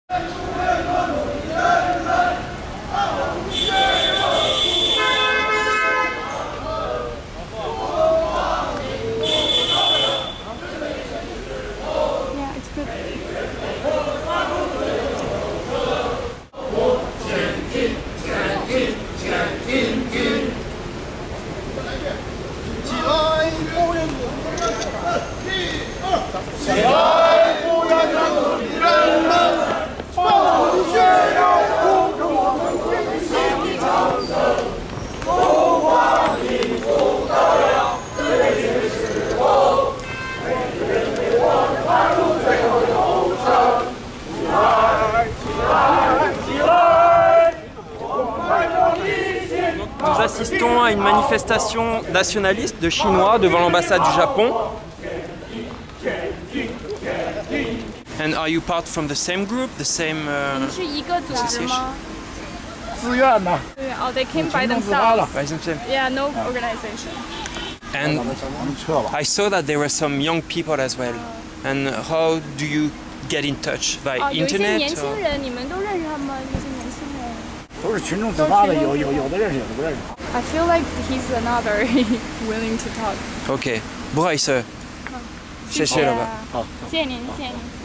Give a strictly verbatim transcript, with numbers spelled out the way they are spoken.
Nous assistons à une manifestation nationaliste de Chinois devant l'ambassade du Japon. And are you part from the same group, the same uh, association? Oh, they came by themselves. By themselves. Yeah, no organization. And I saw that there were some young people as well. And how do you get in touch? By internet? Or? 都是群众自发的，有有有的认识，有的不认识。 I feel like he's another willing to talk. OK， 不好意思，谢谢了吧。 好，谢谢您，谢谢您。